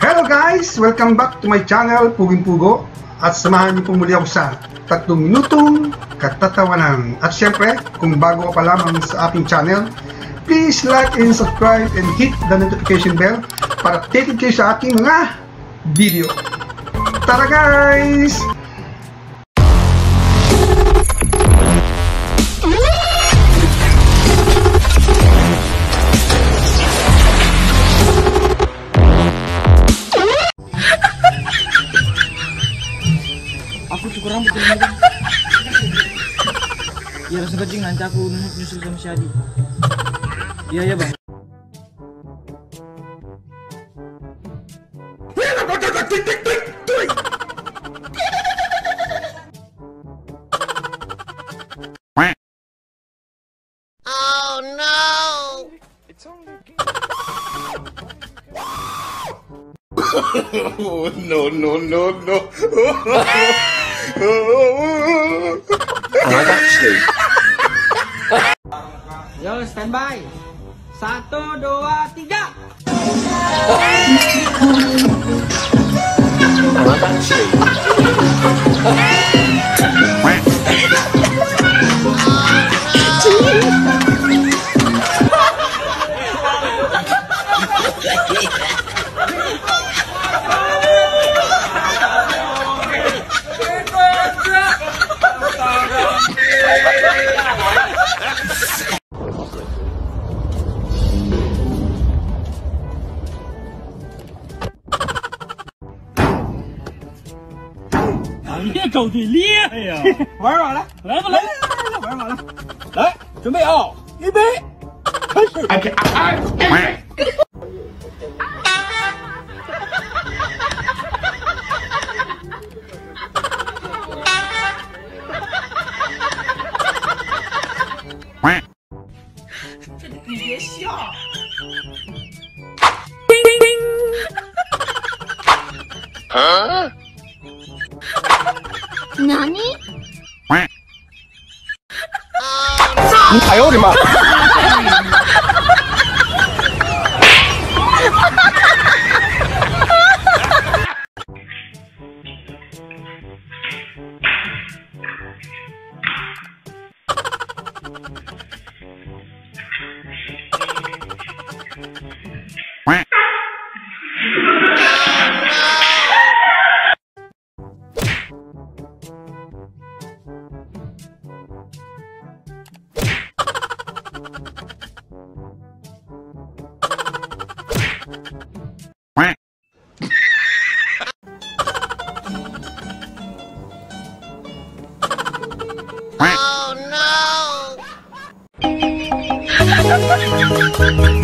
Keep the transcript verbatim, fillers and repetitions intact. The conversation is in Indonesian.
Hello guys! Welcome back to my channel, Puging Pugo. At samahan niyo po muli ako sa tatlong minutong katatawanan. At syempre, kung bago ka pa lamang sa ating channel, please like and subscribe and hit the notification bell para updated kayo sa ating mga video. Tara guys! Aku cukur rambut dulu. Iya langsung kencing, nanti aku nyusul sama si Adi. Iya ya bang. Oh no! It's only no, no, no, no. I'm actually. Yo standby. Satu dua tiga. I'm actually. Ah, 你狗的厉害呀！玩完了，来吧来，玩完了，来，准备啊，预备，开始。 你别笑。 何？ 哎呦我的妈！ Oh no!